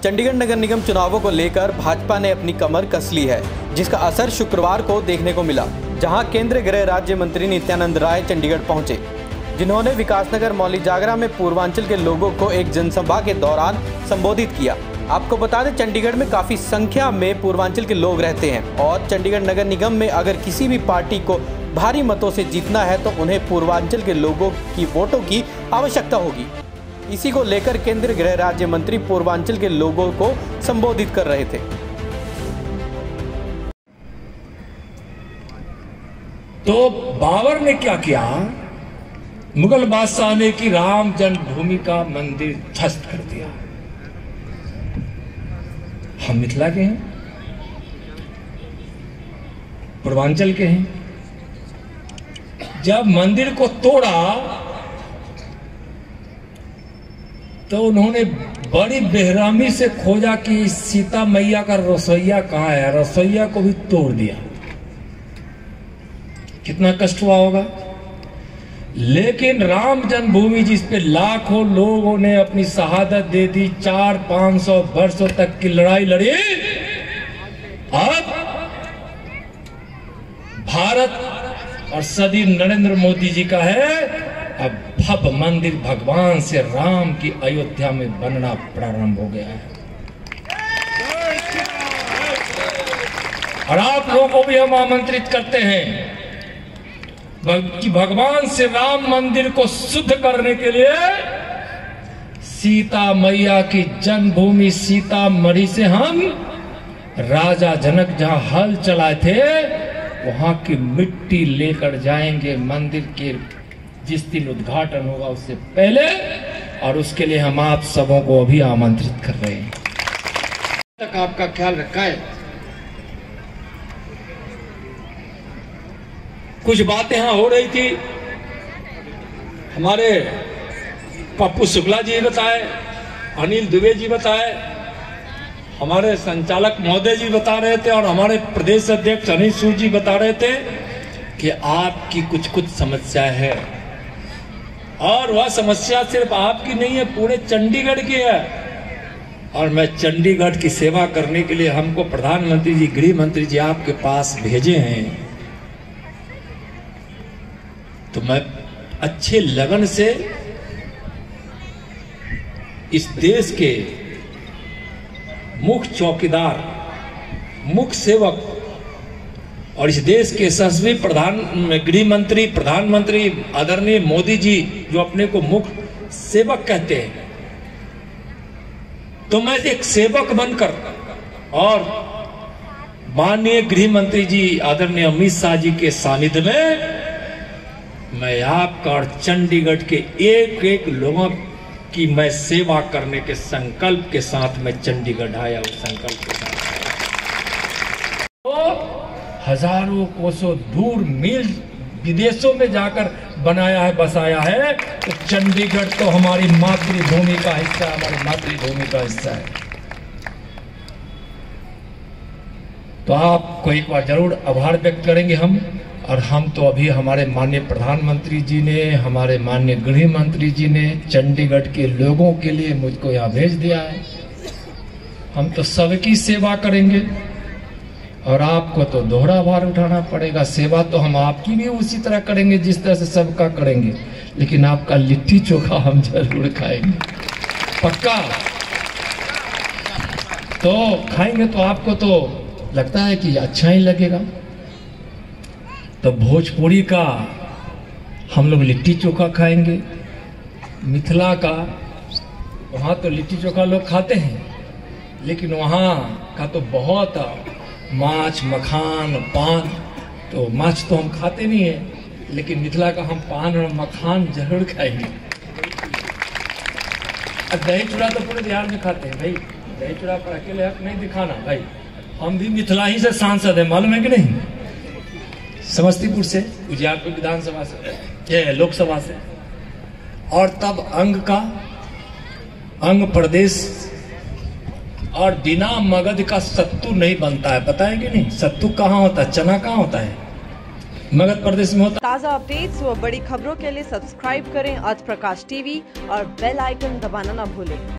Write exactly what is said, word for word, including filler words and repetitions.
चंडीगढ़ नगर निगम चुनावों को लेकर भाजपा ने अपनी कमर कस ली है, जिसका असर शुक्रवार को देखने को मिला, जहां केंद्रीय गृह राज्य मंत्री नित्यानंद राय चंडीगढ़ पहुंचे, जिन्होंने विकासनगर मौली जागरा में पूर्वांचल के लोगों को एक जनसभा के दौरान संबोधित किया। आपको बता दें, चंडीगढ़ में काफी संख्या में पूर्वांचल के लोग रहते हैं और चंडीगढ़ नगर निगम में अगर किसी भी पार्टी को भारी मतों से जीतना है तो उन्हें पूर्वांचल के लोगों की वोटों की आवश्यकता होगी। इसी को लेकर केंद्रीय गृह राज्य मंत्री पूर्वांचल के लोगों को संबोधित कर रहे थे। तो बाबर ने क्या किया? मुगल बादशाह ने कि राम जन्मभूमि का मंदिर ध्वस्त कर दिया। हम मिथिला के हैं, पूर्वांचल के हैं। जब मंदिर को तोड़ा तो उन्होंने बड़ी बेहरामी से खोजा कि सीता मैया का रसोईया कहाँ है। रसोईया को भी तोड़ दिया। कितना कष्ट हुआ होगा। लेकिन राम जन्मभूमि जिस पे लाखों लोगों ने अपनी शहादत दे दी, चार पांच सौ वर्षों तक की लड़ाई लड़ी, अब भारत और सदी नरेंद्र मोदी जी का है। अब भव्य मंदिर भगवान से राम की अयोध्या में बनना प्रारंभ हो गया है। और आप लोगों को भी हम आमंत्रित करते हैं कि भगवान से राम मंदिर को शुद्ध करने के लिए सीता मैया की जन्मभूमि सीतामढ़ी से हम राजा जनक जहां हल चलाए थे वहां की मिट्टी लेकर जाएंगे मंदिर के जिस दिन उद्घाटन होगा उससे पहले। और उसके लिए हम आप सबों को अभी आमंत्रित कर रहे हैं। तक आपका ख्याल रखा है। कुछ बातें यहां हो रही थी, हमारे पप्पू शुक्ला जी बताए, अनिल दुबे जी बताए, हमारे संचालक महोदय जी बता रहे थे और हमारे प्रदेश अध्यक्ष अनिल सूद जी बता रहे थे कि आपकी कुछ कुछ समस्या है। और वह समस्या सिर्फ आपकी नहीं है, पूरे चंडीगढ़ की है। और मैं चंडीगढ़ की सेवा करने के लिए हमको प्रधानमंत्री जी, गृह मंत्री जी आपके पास भेजे हैं। तो मैं अच्छे लगन से इस देश के मुख्य चौकीदार, मुख्य सेवक और इस देश के यशस्वी प्रधान गृह मंत्री, प्रधानमंत्री आदरणीय मोदी जी जो अपने को मुख्य सेवक कहते हैं, तो मैं एक सेवक बनकर और माननीय गृह मंत्री जी आदरणीय अमित शाह जी के सानिध्य में मैं आपका और चंडीगढ़ के एक एक लोगों की मैं सेवा करने के संकल्प के साथ मैं चंडीगढ़ आया। उस संकल्प के साथ तो हजारों कोसों दूर मील विदेशों में जाकर बनाया है, बसाया है। तो चंडीगढ़ तो हमारी मातृभूमि का हिस्सा, हमारी मातृभूमि का हिस्सा है। तो आपको एक बार जरूर आभार व्यक्त करेंगे हम। और हम तो अभी हमारे माननीय प्रधानमंत्री जी ने, हमारे माननीय गृह मंत्री जी ने चंडीगढ़ के लोगों के लिए मुझको यहाँ भेज दिया है। हम तो सबकी सेवा करेंगे और आपको तो दोहरा भार उठाना पड़ेगा। सेवा तो हम आपकी भी उसी तरह करेंगे जिस तरह से सबका करेंगे, लेकिन आपका लिट्टी चोखा हम जरूर खाएंगे, पक्का। तो खाएंगे तो आपको तो लगता है कि अच्छा ही लगेगा। तो भोजपुरी का हम लोग लिट्टी चोखा खाएंगे, मिथिला का वहाँ तो लिट्टी चोखा लोग खाते हैं, लेकिन वहाँ का तो बहुत माछ, मखान, पान। तो माछ तो हम खाते नहीं है, लेकिन मिथिला का हम पान और मखान जरूर खाएंगे। दही चूड़ा तो पूरे बिहार में खाते हैं भाई। दही चूड़ा पर अकेले हक नहीं दिखाना भाई। हम भी मिथिला ही से सांसद है, मालूम है कि नहीं? समस्तीपुर से, उजियारपुर विधानसभा से, लोकसभा से। और तब अंग का अंग प्रदेश और बिना मगध का सत्तू नहीं बनता है, पता है कि नहीं? सत्तू कहाँ होता है? चना कहाँ होता है? मगध प्रदेश में होता। ताज़ा अपडेट्स व बड़ी खबरों के लिए सब्सक्राइब करें आज प्रकाश टीवी और बेल आइकन दबाना न भूलें।